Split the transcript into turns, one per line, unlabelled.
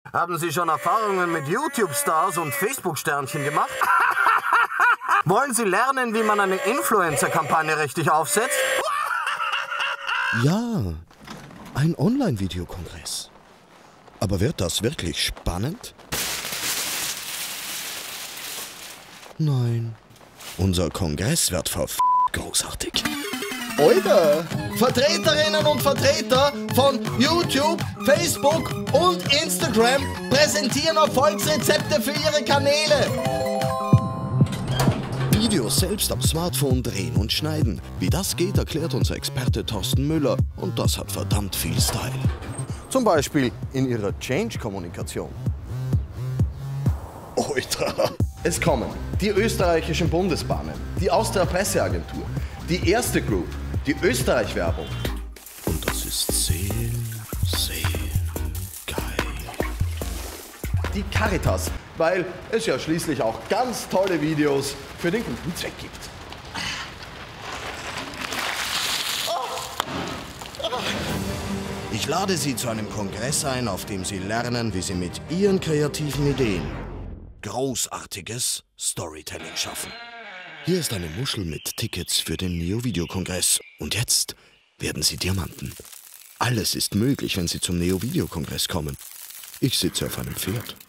Haben Sie schon Erfahrungen mit YouTube-Stars und Facebook-Sternchen gemacht? Wollen Sie lernen, wie man eine Influencer-Kampagne richtig aufsetzt?
Ja, ein Online-Videokongress. Aber wird das wirklich spannend? Nein. Unser Kongress wird großartig. Oida! Vertreterinnen und Vertreter von YouTube, Facebook und Instagram präsentieren Erfolgsrezepte für ihre Kanäle. Videos selbst am Smartphone drehen und schneiden. Wie das geht, erklärt unser Experte Thorsten Müller. Und das hat verdammt viel Style. Zum Beispiel in ihrer Change-Kommunikation. Oida! Es kommen die österreichischen Bundesbahnen, die Austria Presseagentur, die Erste Group, die Österreich-Werbung. Und das ist sehr, sehr geil. Die Caritas, weil es ja schließlich auch ganz tolle Videos für den guten Zweck gibt. Ich lade Sie zu einem Kongress ein, auf dem Sie lernen, wie Sie mit Ihren kreativen Ideen großartiges Storytelling schaffen. Hier ist eine Muschel mit Tickets für den Neo-Video-Kongress. Und jetzt werden Sie Diamanten. Alles ist möglich, wenn Sie zum Neo-Video-Kongress kommen. Ich sitze auf einem Pferd.